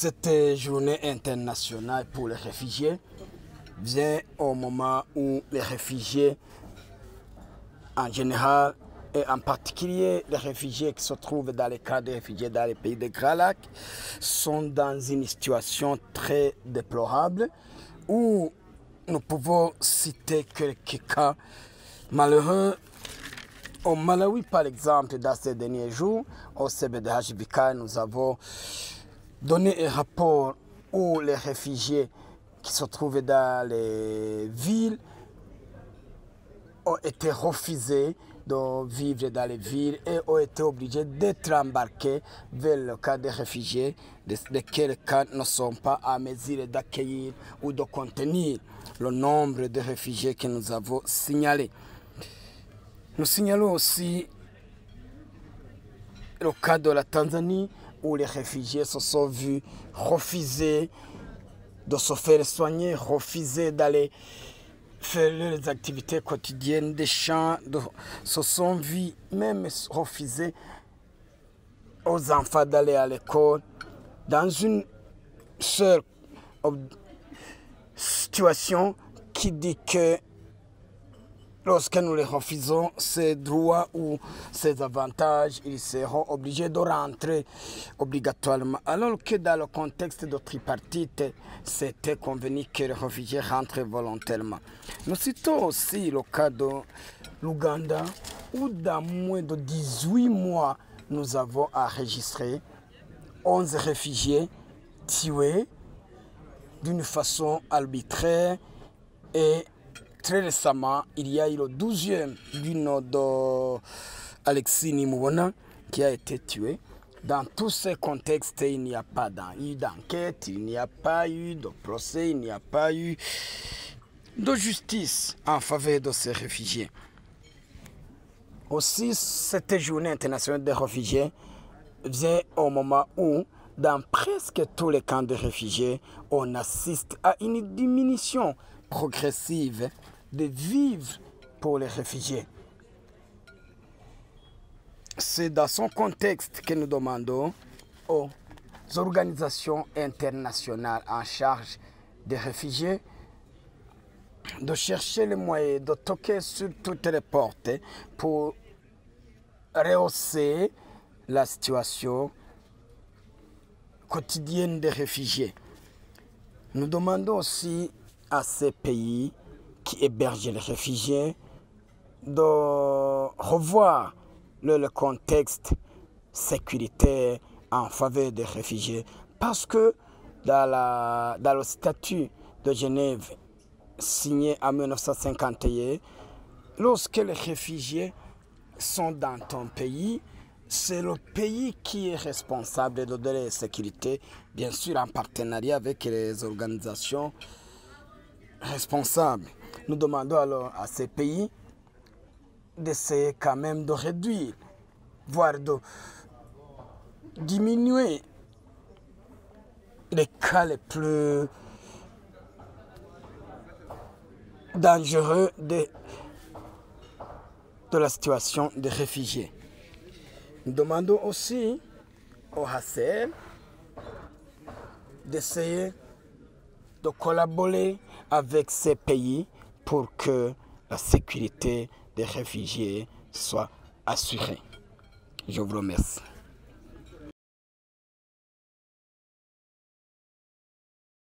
Cette journée internationale pour les réfugiés vient au moment où les réfugiés en général et en particulier les réfugiés qui se trouvent dans les camps de réfugiés dans les pays de Grands Lacs sont dans une situation très déplorable où nous pouvons citer quelques cas malheureux. Au Malawi, par exemple, dans ces derniers jours, au CBDHVK, nous avons donné un rapport où les réfugiés qui se trouvent dans les villes ont été refusés de vivre dans les villes et ont été obligés d'être embarqués vers le camp des réfugiés, lesquels camps ne sont pas à mesure d'accueillir ou de contenir le nombre de réfugiés que nous avons signalés. Nous signalons aussi le cas de la Tanzanie où les réfugiés se sont vus refuser de se faire soigner, refuser d'aller faire leurs activités quotidiennes des champs, se sont vus même refuser aux enfants d'aller à l'école dans une seule situation qui dit que lorsque nous les refusons ces droits ou ces avantages, ils seront obligés de rentrer obligatoirement. Alors que dans le contexte de tripartite, c'était convenu que les réfugiés rentrent volontairement. Nous citons aussi le cas de l'Ouganda, où dans moins de 18 mois, nous avons enregistré 11 réfugiés tués d'une façon arbitraire et très récemment, il y a eu le 12e d'une d'Alexis Nimubona qui a été tué. Dans tous ces contextes, il n'y a pas eu d'enquête, il n'y a pas eu de procès, il n'y a pas eu de justice en faveur de ces réfugiés. Aussi, cette journée internationale des réfugiés vient au moment où, dans presque tous les camps de réfugiés, on assiste à une diminution progressive de vivre pour les réfugiés. C'est dans son contexte que nous demandons aux organisations internationales en charge des réfugiés de chercher les moyens de toquer sur toutes les portes pour rehausser la situation quotidienne des réfugiés. Nous demandons aussi à ces pays qui hébergent les réfugiés de revoir le contexte sécuritaire en faveur des réfugiés parce que dans le statut de Genève signé en 1951, lorsque les réfugiés sont dans ton pays, c'est le pays qui est responsable de la sécurité, bien sûr en partenariat avec les organisations responsables. Nous demandons alors à ces pays d'essayer quand même de réduire, voire de diminuer les cas les plus dangereux de la situation des réfugiés. Nous demandons aussi au HCR d'essayer de collaborer avec ces pays pour que la sécurité des réfugiés soit assurée. Je vous remercie.